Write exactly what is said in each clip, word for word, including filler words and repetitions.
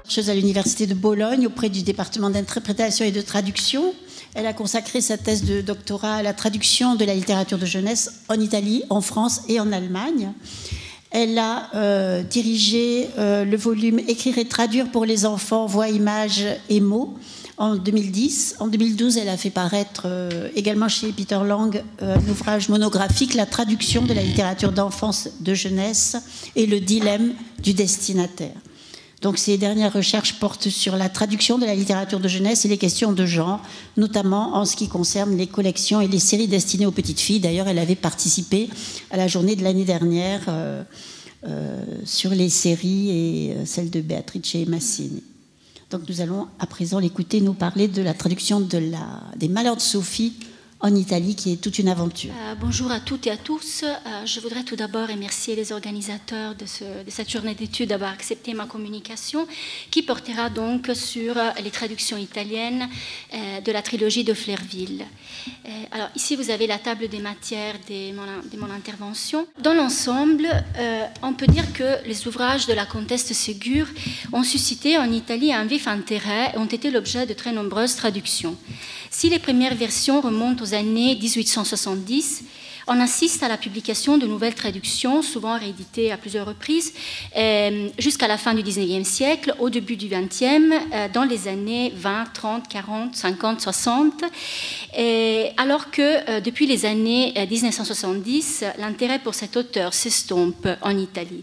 chercheuse à l'université de Bologne auprès du département d'interprétation et de traduction. Elle a consacré sa thèse de doctorat à la traduction de la littérature de jeunesse en Italie, en France et en Allemagne. Elle a euh, dirigé euh, le volume Écrire et traduire pour les enfants, voix, images et mots en deux mille dix. En deux mille douze, elle a fait paraître euh, également chez Peter Lang euh, un ouvrage monographique, La traduction de la littérature d'enfance, de jeunesse et le dilemme du destinataire. Donc ces dernières recherches portent sur la traduction de la littérature de jeunesse et les questions de genre, notamment en ce qui concerne les collections et les séries destinées aux petites filles. D'ailleurs, elle avait participé à la journée de l'année dernière euh, euh, sur les séries et euh, celle de Beatrice Massini. Donc nous allons à présent l'écouter nous parler de la traduction de la, des Malheurs de Sophie en Italie, qui est toute une aventure. Euh, bonjour à toutes et à tous. Euh, je voudrais tout d'abord remercier les organisateurs de, ce, de cette journée d'études d'avoir accepté ma communication, qui portera donc sur euh, les traductions italiennes euh, de la trilogie de Flerville. Euh, alors ici, vous avez la table des matières de mon, de mon intervention. Dans l'ensemble, euh, on peut dire que les ouvrages de la comtesse Ségur ont suscité en Italie un vif intérêt et ont été l'objet de très nombreuses traductions. Si les premières versions remontent aux années dix-huit cent soixante-dix, on assiste à la publication de nouvelles traductions, souvent rééditées à plusieurs reprises, euh, jusqu'à la fin du dix-neuvième siècle, au début du vingtième, euh, dans les années vingt, trente, quarante, cinquante, soixante, et alors que euh, depuis les années euh, mille neuf cent soixante-dix, l'intérêt pour cet auteur s'estompe en Italie.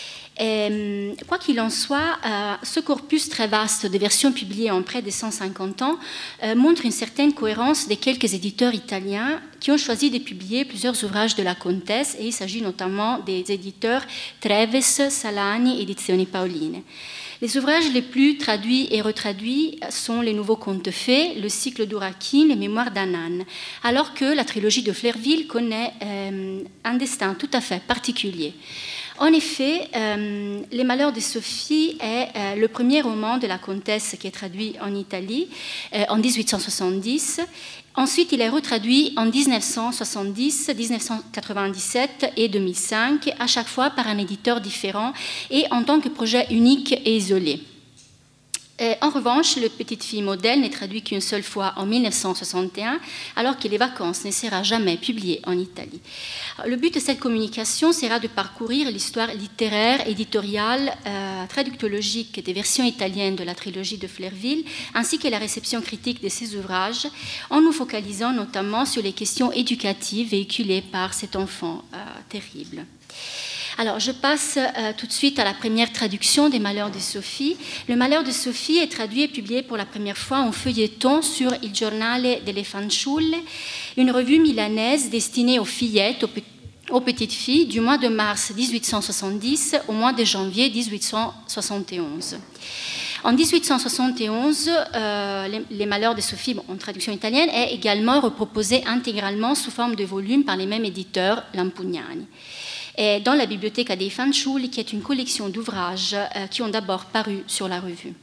Et, quoi qu'il en soit, euh, ce corpus très vaste de versions publiées en près de cent cinquante ans euh, montre une certaine cohérence des quelques éditeurs italiens qui ont choisi de publier plusieurs ouvrages de la comtesse, et il s'agit notamment des éditeurs Treves, Salani et Edizioni Paoline. Les ouvrages les plus traduits et retraduits sont les Nouveaux Contes Fées, le cycle d'Ourakin, les Mémoires d'Anan, alors que la trilogie de Flerville connaît euh, un destin tout à fait particulier. En effet, euh, Les Malheurs de Sophie est euh, le premier roman de la comtesse qui est traduit en Italie euh, en dix-huit cent soixante-dix. Ensuite, il est retraduit en mille neuf cent soixante-dix, mille neuf cent quatre-vingt-dix-sept et deux mille cinq, à chaque fois par un éditeur différent et en tant que projet unique et isolé. Et en revanche, Le Petite Fille modèle n'est traduit qu'une seule fois en mille neuf cent soixante et un, alors que Les Vacances ne sera jamais publié en Italie. Le but de cette communication sera de parcourir l'histoire littéraire, éditoriale, euh, traductologique des versions italiennes de la trilogie de Flerville, ainsi que la réception critique de ces ouvrages, en nous focalisant notamment sur les questions éducatives véhiculées par cet enfant euh, terrible. Alors, je passe euh, tout de suite à la première traduction des Malheurs de Sophie. Le Malheur de Sophie est traduit et publié pour la première fois en feuilleton sur Il Giornale delle Fanciulle, une revue milanaise destinée aux fillettes, aux, pe aux petites filles, du mois de mars mille huit cent soixante-dix au mois de janvier mille huit cent soixante et onze. En mille huit cent soixante et onze, euh, les, les Malheurs de Sophie, bon, en traduction italienne, est également reproposé intégralement sous forme de volume par les mêmes éditeurs, Lampugnani. Et dans la Biblioteca dei Fanciulli, qui est une collection d'ouvrages euh, qui ont d'abord paru sur la revue.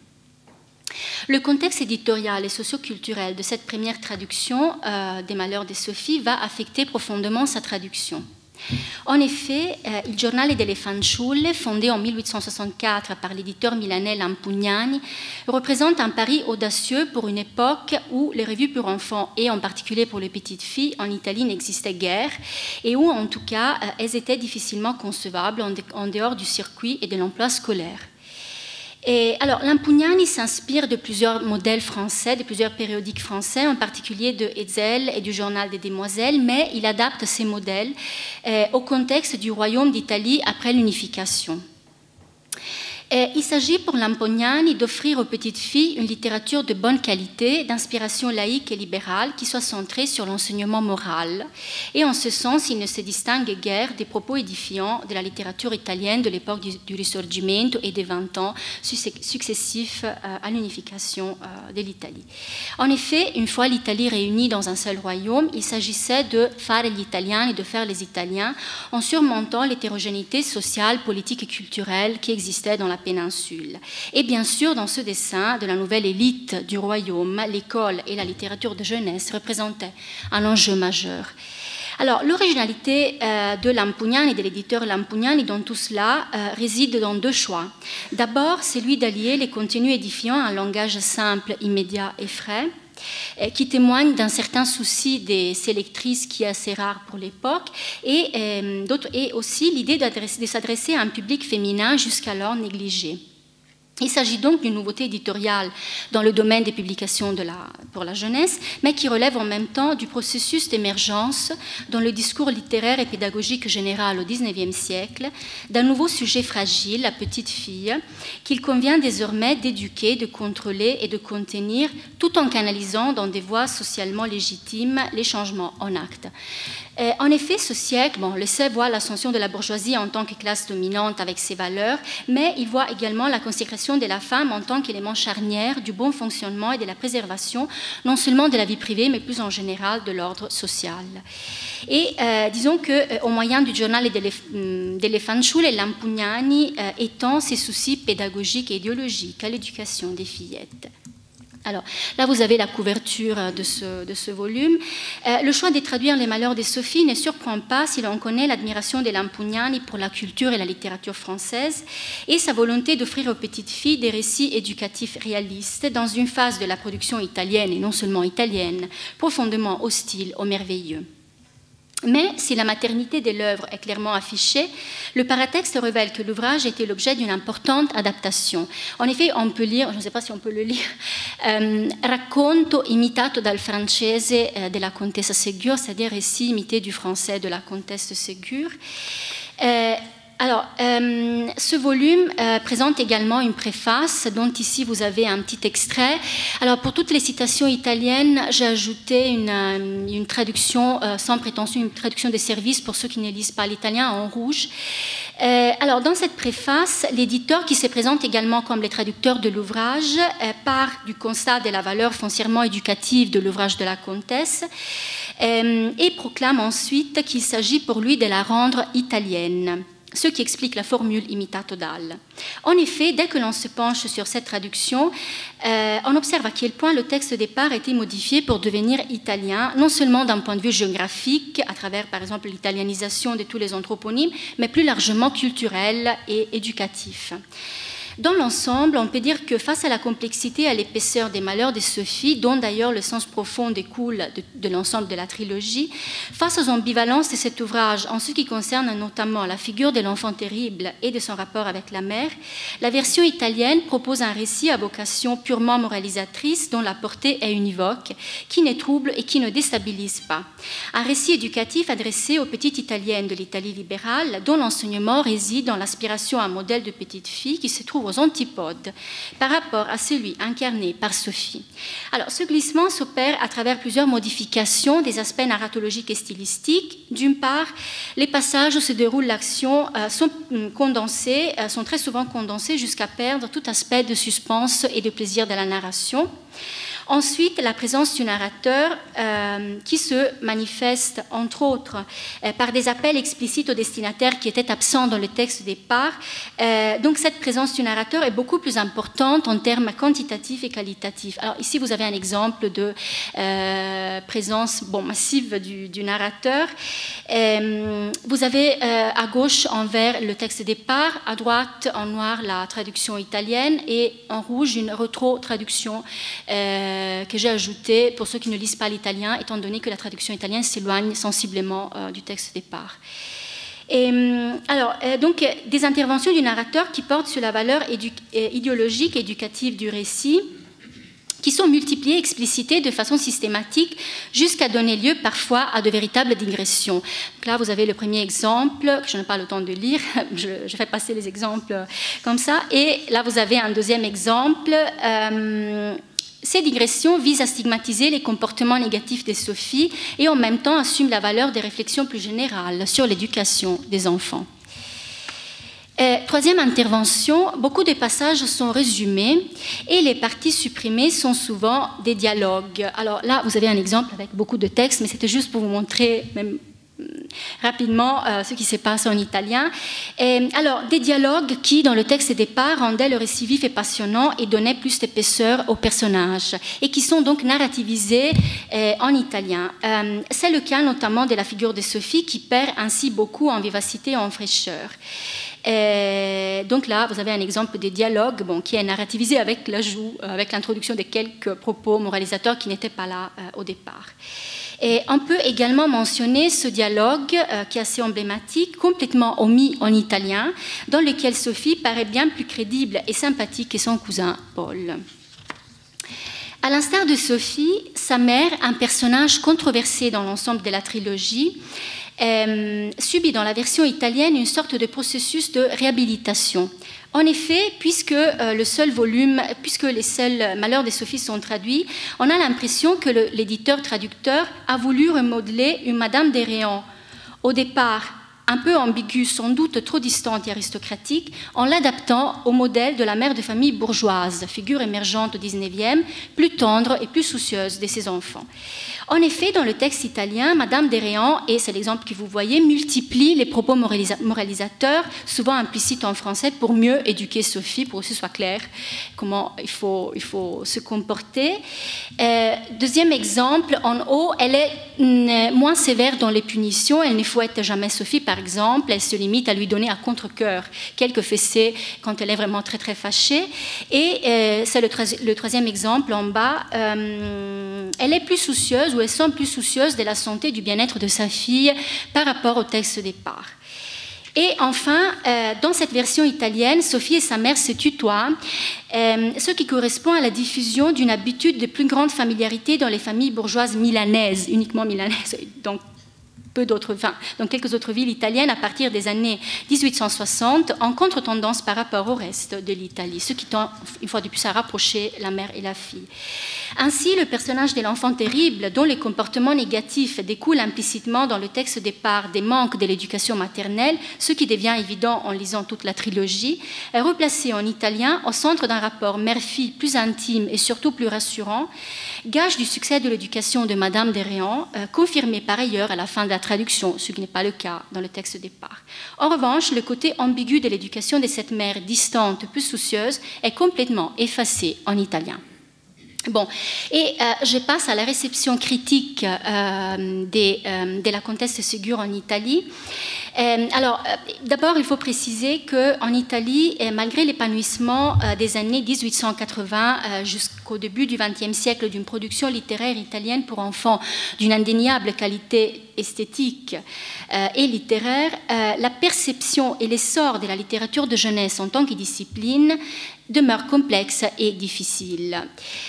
Le contexte éditorial et socioculturel de cette première traduction euh, des Malheurs de Sophie va affecter profondément sa traduction. En effet, euh, Il Giornale delle Fanciulle, fondé en mille huit cent soixante-quatre par l'éditeur milanais Lampugnani, représente un pari audacieux pour une époque où les revues pour enfants, et en particulier pour les petites filles, en Italie n'existaient guère, et où en tout cas euh, elles étaient difficilement concevables en, en dehors du circuit et de l'emploi scolaire. Et alors, Lampugnani s'inspire de plusieurs modèles français, de plusieurs périodiques français, en particulier de Hetzel et du Journal des Demoiselles, mais il adapte ces modèles euh, au contexte du royaume d'Italie après l'unification. Et il s'agit pour Lampugnani d'offrir aux petites filles une littérature de bonne qualité, d'inspiration laïque et libérale, qui soit centrée sur l'enseignement moral. Et en ce sens, il ne se distingue guère des propos édifiants de la littérature italienne de l'époque du, du Risorgimento et des vingt ans successifs euh, à l'unification euh, de l'Italie. En effet, une fois l'Italie réunie dans un seul royaume, il s'agissait de faire gli italiani, de faire les Italiens, en surmontant l'hétérogénéité sociale, politique et culturelle qui existait dans la péninsule. Et bien sûr, dans ce dessin de la nouvelle élite du royaume, l'école et la littérature de jeunesse représentaient un enjeu majeur. Alors, l'originalité euh, de Lampugnani, de l'éditeur Lampugnani, dans tout cela, euh, réside dans deux choix. D'abord, celui d'allier les contenus édifiants à un langage simple, immédiat et frais, qui témoigne d'un certain souci des sélectrices qui est assez rare pour l'époque, et, euh, et aussi l'idée de s'adresser à un public féminin jusqu'alors négligé. Il s'agit donc d'une nouveauté éditoriale dans le domaine des publications de la, pour la jeunesse, mais qui relève en même temps du processus d'émergence dans le discours littéraire et pédagogique général au dix-neuvième siècle, d'un nouveau sujet fragile, la petite fille, qu'il convient désormais d'éduquer, de contrôler et de contenir, tout en canalisant dans des voies socialement légitimes les changements en acte. Euh, en effet, ce siècle, bon, le sait, voit l'ascension de la bourgeoisie en tant que classe dominante avec ses valeurs, mais il voit également la consécration de la femme en tant qu'élément charnière du bon fonctionnement et de la préservation, non seulement de la vie privée, mais plus en général de l'ordre social. Et euh, disons qu'au euh, moyen du journal delle Fanciulle, Lampugnani euh, étend ses soucis pédagogiques et idéologiques à l'éducation des fillettes. Alors, là, vous avez la couverture de ce, de ce volume. Euh, le choix de traduire les malheurs de Sophie ne surprend pas si l'on connaît l'admiration de Lampugnani pour la culture et la littérature française et sa volonté d'offrir aux petites filles des récits éducatifs réalistes dans une phase de la production italienne, et non seulement italienne, profondément hostile au merveilleux. Mais si la maternité de l'œuvre est clairement affichée, le paratexte révèle que l'ouvrage était l'objet d'une importante adaptation. En effet, on peut lire, je ne sais pas si on peut le lire, euh, Racconto imitato dal francese de la Contessa Ségur, c'est-à-dire récit imité du français de la Comtesse Ségur. Euh, Alors, euh, ce volume euh, présente également une préface, dont ici vous avez un petit extrait. Alors, pour toutes les citations italiennes, j'ai ajouté une, une traduction euh, sans prétention, une traduction de service pour ceux qui ne lisent pas l'italien en rouge. Euh, alors, dans cette préface, l'éditeur, qui se présente également comme le traducteur de l'ouvrage, euh, part du constat de la valeur foncièrement éducative de l'ouvrage de la comtesse euh, et proclame ensuite qu'il s'agit pour lui de la rendre italienne, ce qui explique la formule imitato dal. En effet, dès que l'on se penche sur cette traduction, euh, on observe à quel point le texte de départ a été modifié pour devenir italien, non seulement d'un point de vue géographique, à travers par exemple l'italianisation de tous les anthroponymes, mais plus largement culturel et éducatif. Dans l'ensemble, on peut dire que face à la complexité et à l'épaisseur des malheurs de Sophie, dont d'ailleurs le sens profond découle de, de l'ensemble de la trilogie, face aux ambivalences de cet ouvrage en ce qui concerne notamment la figure de l'enfant terrible et de son rapport avec la mère, la version italienne propose un récit à vocation purement moralisatrice dont la portée est univoque, qui ne trouble et qui ne déstabilise pas. Un récit éducatif adressé aux petites italiennes de l'Italie libérale, dont l'enseignement réside dans l'aspiration à un modèle de petite fille qui se trouve aux antipodes par rapport à celui incarné par Sophie. Alors, ce glissement s'opère à travers plusieurs modifications des aspects narratologiques et stylistiques. D'une part, les passages où se déroule l'action euh, sont condensés, euh, sont très souvent condensés jusqu'à perdre tout aspect de suspense et de plaisir de la narration. Ensuite, la présence du narrateur euh, qui se manifeste, entre autres, euh, par des appels explicites aux destinataires qui étaient absents dans le texte de départ. Euh, donc, cette présence du narrateur est beaucoup plus importante en termes quantitatifs et qualitatifs. Alors, ici, vous avez un exemple de euh, présence bon, massive du, du narrateur. Euh, vous avez euh, à gauche, en vert, le texte de départ, à droite, en noir, la traduction italienne, et en rouge, une retro-traduction euh, que j'ai ajouté pour ceux qui ne lisent pas l'italien, étant donné que la traduction italienne s'éloigne sensiblement euh, du texte de départ. Et, alors, euh, donc, des interventions du narrateur qui portent sur la valeur idéologique et éducative du récit, qui sont multipliées, explicitées de façon systématique, jusqu'à donner lieu parfois à de véritables digressions. Donc là, vous avez le premier exemple, que je n'ai pas le temps de lire, je, je fais passer les exemples comme ça, et là, vous avez un deuxième exemple. Euh, Ces digressions visent à stigmatiser les comportements négatifs de Sophie et en même temps assument la valeur des réflexions plus générales sur l'éducation des enfants. Euh, troisième intervention, beaucoup de passages sont résumés et les parties supprimées sont souvent des dialogues. Alors là, vous avez un exemple avec beaucoup de textes, mais c'était juste pour vous montrer même rapidement euh, ce qui se passe en italien. Et, alors, des dialogues qui, dans le texte de départ, rendaient le récit vif et passionnant et donnaient plus d'épaisseur aux personnages, et qui sont donc narrativisés euh, en italien. Euh, c'est le cas notamment de la figure de Sophie, qui perd ainsi beaucoup en vivacité et en fraîcheur. Et donc là, vous avez un exemple de dialogue bon, qui est narrativisé avec l'ajout, avec l'introduction de quelques propos moralisateurs qui n'étaient pas là euh, au départ. Et on peut également mentionner ce dialogue euh, qui est assez emblématique, complètement omis en italien, dans lequel Sophie paraît bien plus crédible et sympathique que son cousin Paul. À l'instar de Sophie, sa mère, un personnage controversé dans l'ensemble de la trilogie, Euh, subit dans la version italienne une sorte de processus de réhabilitation. En effet, puisque, euh, le seul volume, puisque les seuls malheurs de Sophie sont traduits, on a l'impression que le, l'éditeur-traducteur a voulu remodeler une Madame de Réan, au départ un peu ambiguë, sans doute trop distante et aristocratique, en l'adaptant au modèle de la mère de famille bourgeoise, figure émergente au dix-neuvième, plus tendre et plus soucieuse de ses enfants. En effet, dans le texte italien, Madame de Réan, et c'est l'exemple que vous voyez, multiplie les propos moralisa- moralisateurs, souvent implicites en français, pour mieux éduquer Sophie, pour que ce soit clair comment il faut, il faut se comporter. Euh, deuxième exemple, en haut, elle est mm, moins sévère dans les punitions, elle ne fouette jamais Sophie, par exemple, elle se limite à lui donner à contre-cœur quelques fessées quand elle est vraiment très très fâchée. Et euh, c'est le, tra- le troisième exemple en bas, euh, elle est plus soucieuse, ou elle semble plus soucieuse de la santé et du bien-être de sa fille par rapport au texte de départ. Et enfin, euh, dans cette version italienne, Sophie et sa mère se tutoient, euh, ce qui correspond à la diffusion d'une habitude de plus grande familiarité dans les familles bourgeoises milanaises, uniquement milanaises, donc peu d'autres, enfin, dans quelques autres villes italiennes à partir des années dix-huit cent soixante, en contre-tendance par rapport au reste de l'Italie, ce qui tend une fois de plus à rapprocher la mère et la fille. Ainsi, le personnage de l'enfant terrible, dont les comportements négatifs découlent implicitement dans le texte départ des manques de l'éducation maternelle, ce qui devient évident en lisant toute la trilogie, est replacé en italien au centre d'un rapport mère-fille plus intime et surtout plus rassurant, gage du succès de l'éducation de Madame de Réan, euh, confirmé par ailleurs à la fin de la traduction, ce qui n'est pas le cas dans le texte départ. En revanche, le côté ambigu de l'éducation de cette mère distante, plus soucieuse, est complètement effacé en italien. Bon, et euh, je passe à la réception critique euh, des, euh, de la comtesse de Ségur en Italie. Euh, alors, euh, d'abord, il faut préciser qu'en Italie, euh, malgré l'épanouissement euh, des années dix-huit cent quatre-vingts euh, jusqu'au début du vingtième siècle d'une production littéraire italienne pour enfants d'une indéniable qualité esthétique euh, et littéraire, euh, la perception et l'essor de la littérature de jeunesse en tant que discipline demeure complexe et difficile.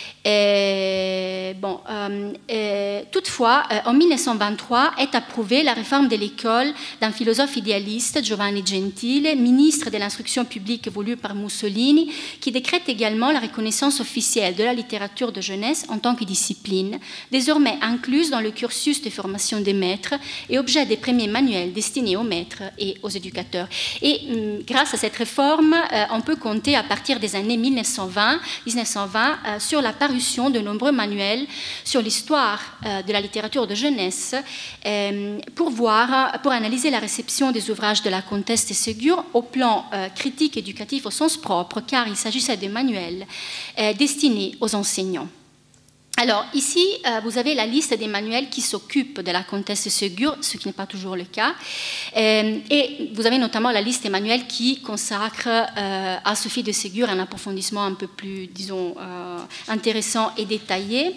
Et, bon, euh, et, toutefois, euh, en mille neuf cent vingt-trois est approuvée la réforme de l'école d'un philosophe idéaliste, Giovanni Gentile, ministre de l'instruction publique voulu par Mussolini, qui décrète également la reconnaissance officielle de la littérature de jeunesse en tant que discipline, désormais incluse dans le cursus de formation des maîtres et objet des premiers manuels destinés aux maîtres et aux éducateurs. Et hum, grâce à cette réforme, euh, on peut compter à partir des années mille neuf cent vingt, mille neuf cent vingt euh, sur la parution de nombreux manuels sur l'histoire euh, de la littérature de jeunesse euh, pour voir, pour analyser la réception des ouvrages de la comtesse de Ségur au plan euh, critique éducatif au sens propre, car il s'agissait de manuels euh, destinés aux enseignants. Alors, ici, euh, vous avez la liste des manuels qui s'occupent de la comtesse de Ségur, ce qui n'est pas toujours le cas. Euh, et vous avez notamment la liste des manuels qui consacrent euh, à Sophie de Ségur un approfondissement un peu plus, disons, euh, intéressant et détaillé.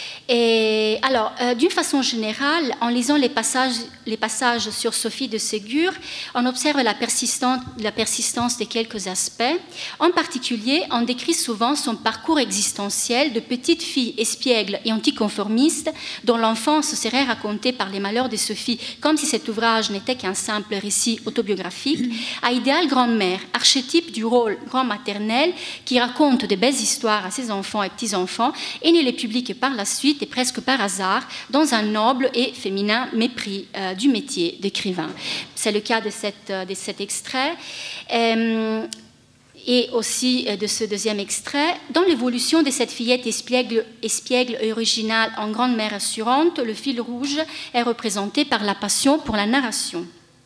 Et alors, euh, d'une façon générale, en lisant les passages, les passages sur Sophie de Ségur, on observe la persistance, la persistance de quelques aspects. En particulier, on décrit souvent son parcours existentiel de petite fille espiègle et anticonformiste dont l'enfance serait racontée par les malheurs de Sophie, comme si cet ouvrage n'était qu'un simple récit autobiographique, à idéal grand-mère, archétype du rôle grand maternel qui raconte de belles histoires à ses enfants et petits-enfants et ne les publie que par la suite et presque par hasard dans un noble et féminin mépris euh, du métier d'écrivain. C'est le cas de, cette, de cet extrait. Euh, et aussi de ce deuxième extrait. Dans l'évolution de cette fillette espiègle, espiègle originale en grande mère assurante, le fil rouge est représenté par la passion pour la narration.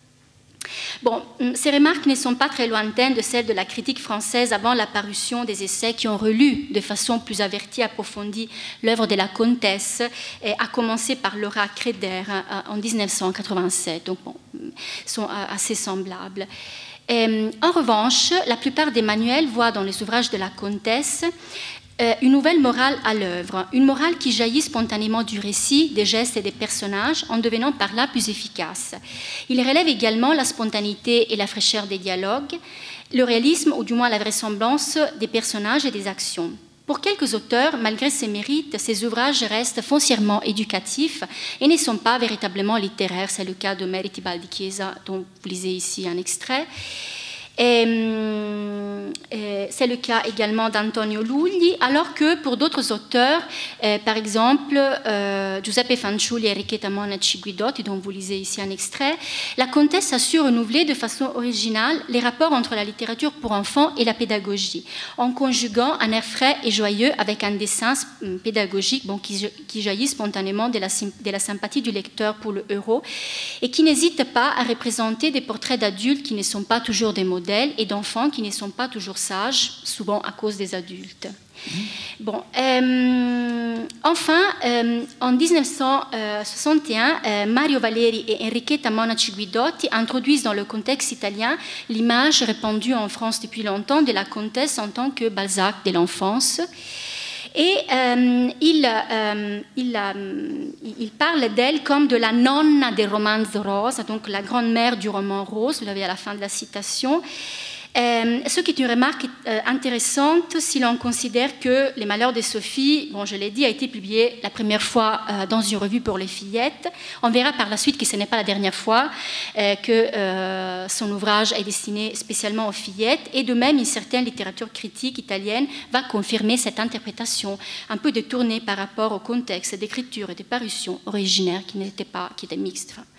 Bon, ces remarques ne sont pas très lointaines de celles de la critique française avant la parution des essais qui ont relu de façon plus avertie et approfondie l'œuvre de la comtesse, à commencer par Laura Creder en mille neuf cent quatre-vingt-sept. Donc, bon, sont assez semblables. Et, en revanche, la plupart des manuels voient dans les ouvrages de la comtesse une nouvelle morale à l'œuvre, une morale qui jaillit spontanément du récit, des gestes et des personnages, en devenant par là plus efficace. Il relève également la spontanéité et la fraîcheur des dialogues, le réalisme ou du moins la vraisemblance des personnages et des actions. Pour quelques auteurs, malgré ces mérites, ces ouvrages restent foncièrement éducatifs et ne sont pas véritablement littéraires. C'est le cas de Meriti Baldichiesa, dont vous lisez ici un extrait. Et, et c'est le cas également d'Antonio Lugli, alors que pour d'autres auteurs, euh, par exemple euh, Giuseppe Fanciulli et Enrichetta Monaci Guidotti, dont vous lisez ici un extrait, la comtesse a su renouveler de façon originale les rapports entre la littérature pour enfants et la pédagogie, en conjuguant un air frais et joyeux avec un dessin pédagogique bon, qui, qui jaillit spontanément de la, de la sympathie du lecteur pour le héros et qui n'hésite pas à représenter des portraits d'adultes qui ne sont pas toujours des modèles et d'enfants qui ne sont pas toujours sages, souvent à cause des adultes. Mmh. Bon, euh, enfin, euh, en mille neuf cent soixante et un, euh, Mario Valeri et Enrichetta Monaci Guidotti introduisent dans le contexte italien l'image répandue en France depuis longtemps de la comtesse en tant que Balzac de l'enfance. Et euh, il, euh, il, euh, il parle d'elle comme de la nonna del romanzo rosa, donc la grande-mère du roman rose, vous l'avez à la fin de la citation. Euh, ce qui est une remarque euh, intéressante si l'on considère que Les Malheurs de Sophie, bon, je l'ai dit, a été publié la première fois euh, dans une revue pour les fillettes. On verra par la suite que ce n'est pas la dernière fois euh, que euh, son ouvrage est destiné spécialement aux fillettes. Et de même, une certaine littérature critique italienne va confirmer cette interprétation un peu détournée par rapport au contexte d'écriture et de parution originaire qui n'était pas, qui était mixte. Enfin.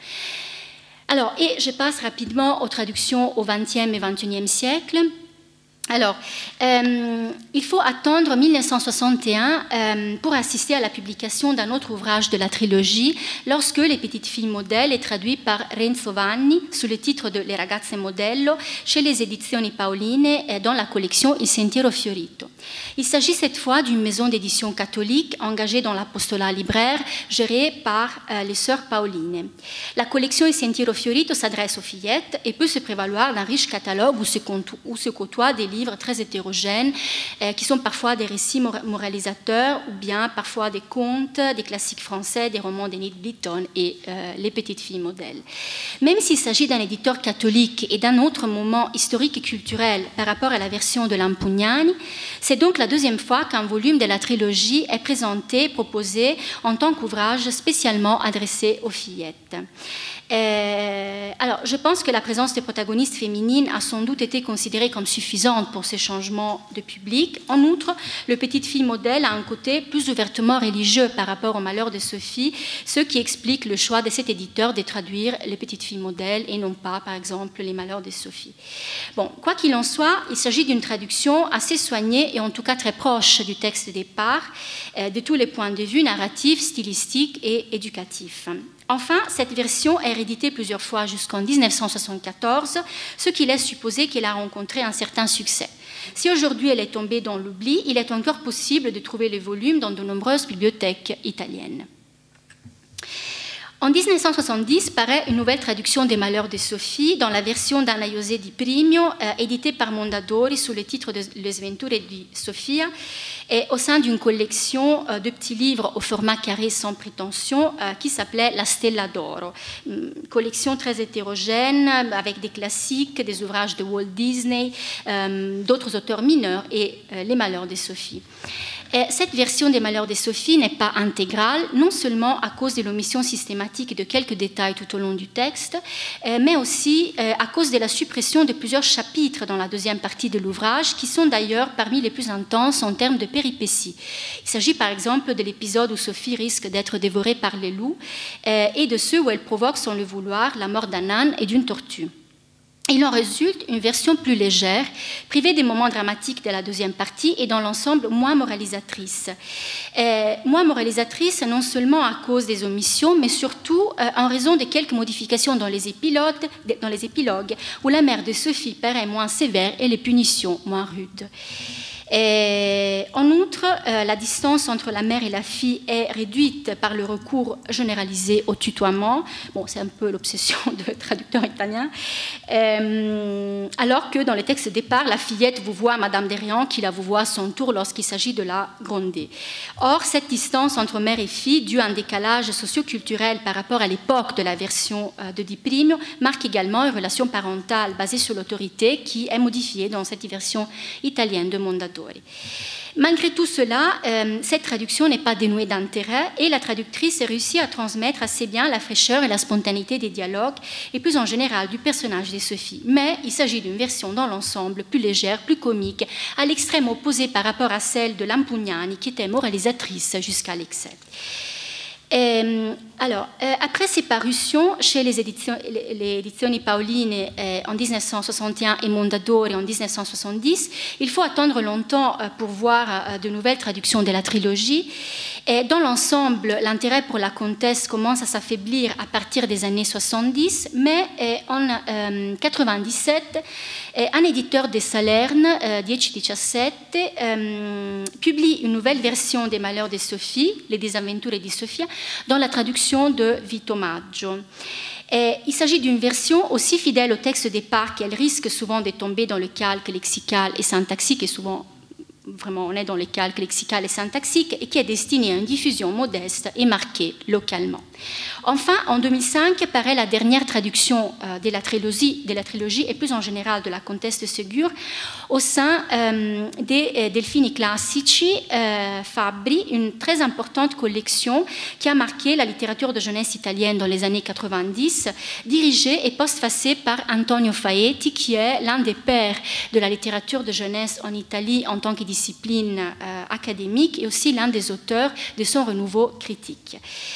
Alors, et je passe rapidement aux traductions au vingtième et vingt et unième siècle. Alors, euh, il faut attendre mille neuf cent soixante et un euh, pour assister à la publication d'un autre ouvrage de la trilogie, lorsque Les Petites Filles Modèles est traduit par Renzo Vanni sous le titre de Le Ragazze Modello chez les Edizioni Paoline dans la collection Il Sentiero Fiorito. Il s'agit cette fois d'une maison d'édition catholique engagée dans l'apostolat libraire gérée par euh, les sœurs Paoline. La collection Il Sentiero Fiorito s'adresse aux fillettes et peut se prévaloir d'un riche catalogue où se, où se côtoient des livres très hétérogènes euh, qui sont parfois des récits moralisateurs ou bien parfois des contes, des classiques français, des romans d'Enid Blyton et euh, Les Petites Filles Modèles. Même s'il s'agit d'un éditeur catholique et d'un autre moment historique et culturel par rapport à la version de Lampugnani, c'est donc la deuxième fois qu'un volume de la trilogie est présenté, proposé en tant qu'ouvrage spécialement adressé aux fillettes. Euh, alors, je pense que la présence des protagonistes féminines a sans doute été considérée comme suffisante pour ces changements de public. En outre, le Petite Fille Modèle a un côté plus ouvertement religieux par rapport aux Malheurs de Sophie, ce qui explique le choix de cet éditeur de traduire Les Petites Filles Modèles et non pas, par exemple, Les Malheurs de Sophie. Bon, quoi qu'il en soit, il s'agit d'une traduction assez soignée et en tout cas très proche du texte de départ, euh, de tous les points de vue narratifs, stylistiques et éducatifs. Enfin, cette version est rééditée plusieurs fois jusqu'en mille neuf cent soixante-quatorze, ce qui laisse supposer qu'elle a rencontré un certain succès. Si aujourd'hui elle est tombée dans l'oubli, il est encore possible de trouver le volume dans de nombreuses bibliothèques italiennes. En mille neuf cent soixante-dix paraît une nouvelle traduction des Malheurs de Sophie dans la version d'Anna José di Primio, euh, éditée par Mondadori sous le titre de Le Sventure di Sofia, et au sein d'une collection euh, de petits livres au format carré sans prétention euh, qui s'appelait La Stella d'Oro. Une collection très hétérogène avec des classiques, des ouvrages de Walt Disney, euh, d'autres auteurs mineurs et euh, Les Malheurs de Sophie. Et cette version des Malheurs de Sophie n'est pas intégrale, non seulement à cause de l'omission systématique de quelques détails tout au long du texte, mais aussi à cause de la suppression de plusieurs chapitres dans la deuxième partie de l'ouvrage, qui sont d'ailleurs parmi les plus intenses en termes de péripéties. Il s'agit par exemple de l'épisode où Sophie risque d'être dévorée par les loups et de ceux où elle provoque sans le vouloir la mort d'un âne et d'une tortue. Il en résulte une version plus légère, privée des moments dramatiques de la deuxième partie et dans l'ensemble moins moralisatrice. Euh, moins moralisatrice non seulement à cause des omissions, mais surtout euh, en raison de quelques modifications dans les, épilogues, dans les épilogues, où la mère de Sophie paraît moins sévère et les punitions moins rudes. Et en outre, euh, la distance entre la mère et la fille est réduite par le recours généralisé au tutoiement. Bon, c'est un peu l'obsession de traducteur italien. Euh, alors que dans le texte de départ, la fillette vous voit Madame Derian, qui la vous voit à son tour lorsqu'il s'agit de la gronder. Or, cette distance entre mère et fille, due à un décalage socio-culturel par rapport à l'époque de la version de Di Primio, marque également une relation parentale basée sur l'autorité qui est modifiée dans cette version italienne de Mondadori. Malgré tout cela, euh, cette traduction n'est pas dénuée d'intérêt et la traductrice réussit à transmettre assez bien la fraîcheur et la spontanéité des dialogues et plus en général du personnage de Sophie. Mais il s'agit d'une version dans l'ensemble plus légère, plus comique, à l'extrême opposé par rapport à celle de Lampugnani qui était moralisatrice jusqu'à l'excès. Euh, alors, euh, après ses parutions chez les éditions, les, les éditions Paoline euh, en mille neuf cent soixante et un et Mondadori en mille neuf cent soixante-dix, il faut attendre longtemps euh, pour voir euh, de nouvelles traductions de la trilogie. Et dans l'ensemble, l'intérêt pour la comtesse commence à s'affaiblir à partir des années soixante-dix, mais euh, en mille neuf cent quatre-vingt-dix-sept, euh, un éditeur de Salerne, euh, dieci diciassette, euh, publie une nouvelle version des Malheurs de Sophie, Les Disavventure di Sofia, dans la traduction de Vito Maggio. Et il s'agit d'une version aussi fidèle au texte de départ qu'elle risque souvent de tomber dans le calque lexical et syntaxique, et souvent vraiment on est dans le calque lexical et syntaxique, et qui est destinée à une diffusion modeste et marquée localement. Enfin, en deux mille cinq, paraît la dernière traduction euh, de, la trilogie, de la trilogie et plus en général de la comtesse de Ségur au sein euh, des euh, Delfini Classici euh, Fabbri, une très importante collection qui a marqué la littérature de jeunesse italienne dans les années quatre-vingt-dix, dirigée et postfacée par Antonio Faetti, qui est l'un des pères de la littérature de jeunesse en Italie en tant que discipline euh, académique et aussi l'un des auteurs de son renouveau critique.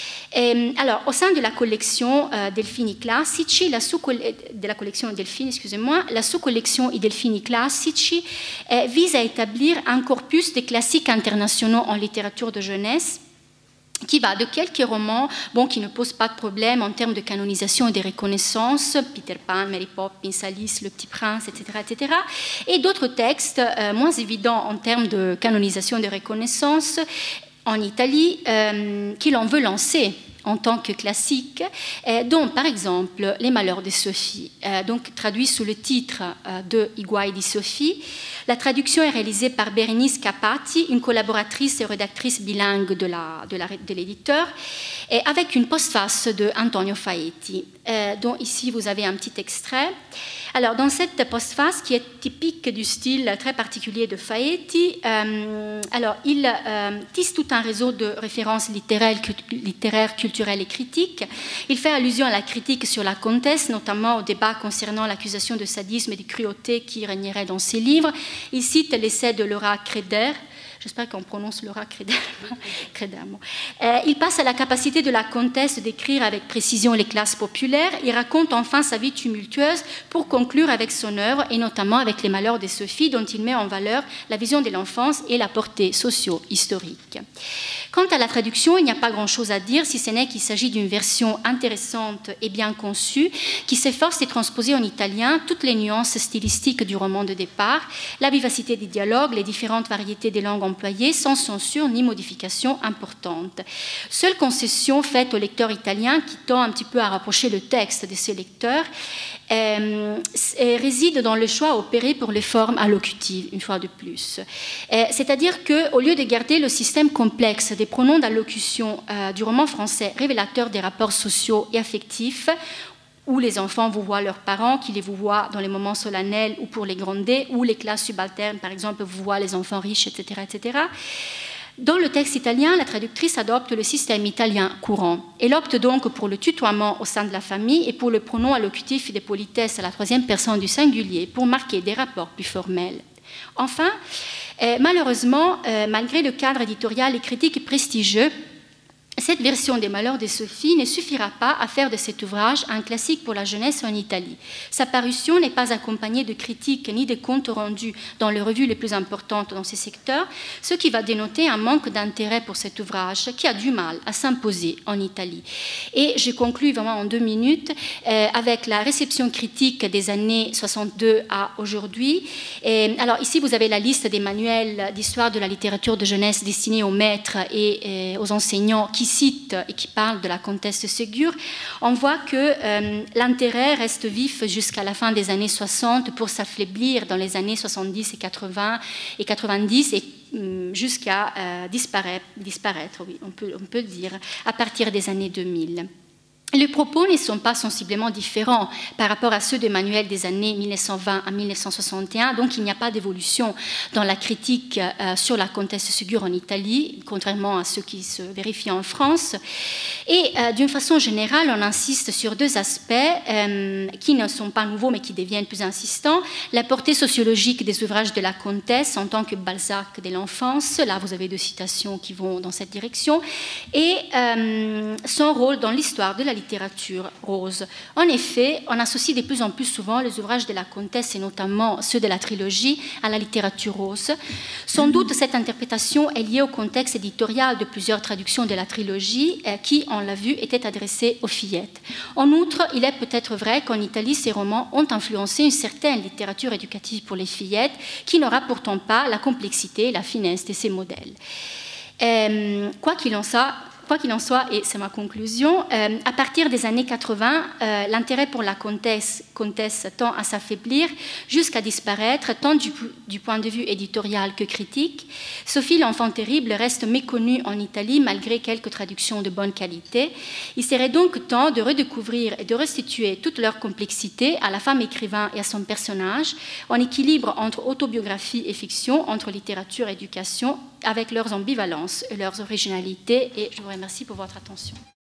Et, alors, au sein de la collection euh, Delfini Classici, la de la collection Delfini, excusez-moi, la sous-collection I Delfini Classici euh, vise à établir un corpus de classiques internationaux en littérature de jeunesse qui va de quelques romans bon, qui ne posent pas de problème en termes de canonisation et de reconnaissance, Peter Pan, Mary Poppins, Alice, Le Petit Prince, et cetera, et cetera, et d'autres textes euh, moins évidents en termes de canonisation et de reconnaissance en Italie, euh, qui l'on veut lancer en tant que classique, euh, dont par exemple Les Malheurs de Sophie, euh, donc traduit sous le titre euh, de I Guai di Sophie. La traduction est réalisée par Berenice Capati, une collaboratrice et rédactrice bilingue de, la, de, la, de l'éditeur, et avec une postface de Antonio Faetti, euh, dont ici vous avez un petit extrait. Alors, dans cette postface, qui est typique du style très particulier de Faetti, euh, alors, il euh, tisse tout un réseau de références littéraires, littéraires, culturelles et critiques. Il fait allusion à la critique sur la comtesse, notamment au débat concernant l'accusation de sadisme et de cruauté qui régnerait dans ses livres. Il cite l'essai de Laura Creder. J'espère qu'on prononce Laura Creder. euh, il passe à la capacité de la comtesse d'écrire avec précision les classes populaires. Il raconte enfin sa vie tumultueuse pour conclure avec son œuvre et notamment avec Les Malheurs de Sophie, dont il met en valeur la vision de l'enfance et la portée socio-historique. Quant à la traduction, il n'y a pas grand-chose à dire, si ce n'est qu'il s'agit d'une version intéressante et bien conçue, qui s'efforce de transposer en italien toutes les nuances stylistiques du roman de départ, la vivacité des dialogues, les différentes variétés des langues employées, sans censure ni modification importante. Seule concession faite au lecteur italien, qui tend un petit peu à rapprocher le texte de ses lecteurs, euh, réside dans le choix opéré pour les formes allocutives, une fois de plus. Euh, c'est-à-dire qu'au lieu de garder le système complexe des pronoms d'allocution euh, du roman français révélateur des rapports sociaux et affectifs, où les enfants vous voient leurs parents, qui les vous voient dans les moments solennels ou pour les gronder, ou les classes subalternes, par exemple, vous voient les enfants riches, et cetera, et cetera. Dans le texte italien, la traductrice adopte le système italien courant. Elle opte donc pour le tutoiement au sein de la famille et pour le pronom allocutif de politesse à la troisième personne du singulier pour marquer des rapports plus formels. Enfin, euh, malheureusement, euh, malgré le cadre éditorial et critique prestigieux, cette version des Malheurs de Sophie ne suffira pas à faire de cet ouvrage un classique pour la jeunesse en Italie. Sa parution n'est pas accompagnée de critiques ni de comptes rendus dans les revues les plus importantes dans ces secteurs, ce qui va dénoter un manque d'intérêt pour cet ouvrage qui a du mal à s'imposer en Italie. Et je conclus vraiment en deux minutes euh, avec la réception critique des années soixante-deux à aujourd'hui. Et, alors ici, vous avez la liste des manuels d'histoire de la littérature de jeunesse destinés aux maîtres et, et aux enseignants qui citent et qui parlent de la comtesse Ségur. On voit que euh, l'intérêt reste vif jusqu'à la fin des années soixante pour s'affaiblir dans les années soixante-dix et quatre-vingts et quatre-vingt-dix et hum, jusqu'à euh, disparaître, disparaître oui, on peut, on peut le dire, à partir des années deux mille. Les propos ne sont pas sensiblement différents par rapport à ceux des manuels des années mille neuf cent vingt à mille neuf cent soixante et un, donc il n'y a pas d'évolution dans la critique euh, sur la comtesse Ségur en Italie, contrairement à ce qui se vérifie en France. Et euh, d'une façon générale, on insiste sur deux aspects euh, qui ne sont pas nouveaux mais qui deviennent plus insistants. La portée sociologique des ouvrages de la comtesse en tant que Balzac de l'enfance, là vous avez deux citations qui vont dans cette direction, et euh, son rôle dans l'histoire de la littérature rose. En effet, on associe de plus en plus souvent les ouvrages de la comtesse, et notamment ceux de la trilogie, à la littérature rose. Sans doute, cette interprétation est liée au contexte éditorial de plusieurs traductions de la trilogie qui, on l'a vu, étaient adressées aux fillettes. En outre, il est peut-être vrai qu'en Italie, ces romans ont influencé une certaine littérature éducative pour les fillettes qui n'aura pourtant pas la complexité et la finesse de ces modèles. Euh, quoi qu'il en soit, Quoi qu'il en soit, et c'est ma conclusion, euh, à partir des années quatre-vingts, euh, l'intérêt pour la comtesse, comtesse tend à s'affaiblir jusqu'à disparaître, tant du, du point de vue éditorial que critique. Sophie l'enfant terrible reste méconnue en Italie malgré quelques traductions de bonne qualité. Il serait donc temps de redécouvrir et de restituer toute leur complexité à la femme écrivain et à son personnage, en équilibre entre autobiographie et fiction, entre littérature et éducation, avec leurs ambivalences et leurs originalités. Et je vous remercie pour votre attention.